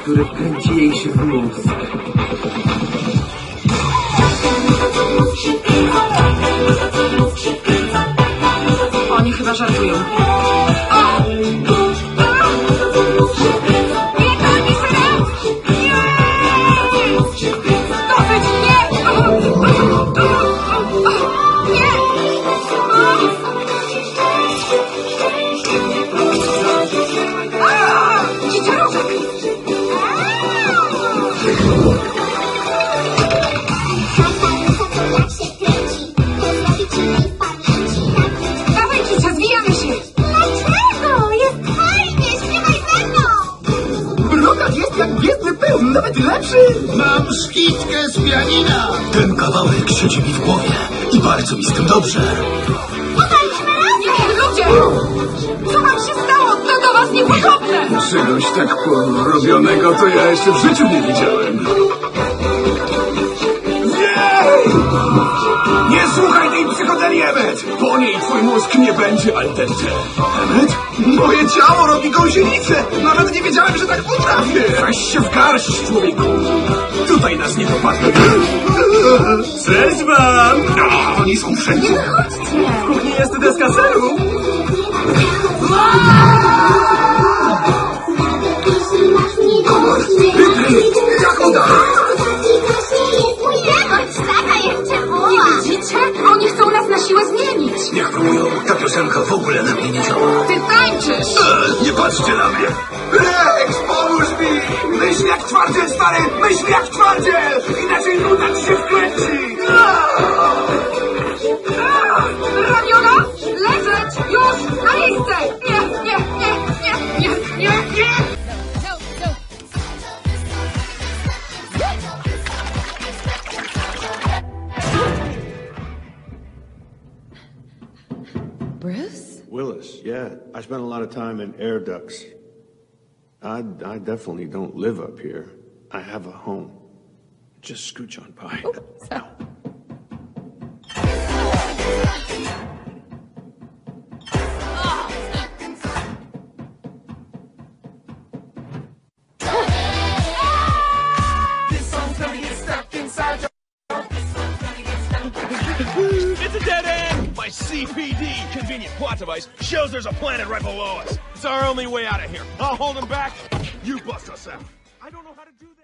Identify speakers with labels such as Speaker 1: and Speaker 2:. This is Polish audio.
Speaker 1: który kręci jej się w mózg.
Speaker 2: Oni chyba żartują.
Speaker 3: Nawet lepszy! Mam szkitkę z pianina! Ten kawałek siedzi mi w głowie i bardzo mi z tym dobrze.
Speaker 2: Ludzie! Co wam się stało? To do was niepodobne!
Speaker 3: Czegoś tak porobionego to ja jeszcze w życiu nie widziałem. Nie! Nie słuchaj tej psychodeli, Emmet! Po niej twój mózg nie będzie al dente. Emmet? Moje ciało robi gąsienicę! Nawet nie wiedziałem, że tak potrafię! Weź się w garść, człowieku! Tutaj nas nie dopadnie. Cześć wam! Oni są wszędzie.
Speaker 2: Nie wychodźcie!
Speaker 3: W kuchni jest deska seru. Jak uda?
Speaker 2: Widzicie? Oni chcą nas na siłę zmienić.
Speaker 3: Niech próbują. Ta piosenka w ogóle na mnie nie działa.
Speaker 2: Ty tańczysz!
Speaker 3: Nie patrzcie na mnie! Rex, pomóż mi! Myśl jak twardziel, stary! Myśl jak twardziel! Inaczej nuda ci się wkręci!
Speaker 2: Ramiona! Leżeć! Już! Na miejsce! Nie!
Speaker 4: Bruce?
Speaker 5: Willis, yeah. I spent a lot of time in air ducts. I definitely don't live up here. I have a home. Just scooch on by.
Speaker 4: Oh, sorry.
Speaker 6: It's a dead end! My CPD, convenient plot device, shows there's a planet right below us. It's our only way out of here. I'll hold him back. You bust us out. I don't know how to do this.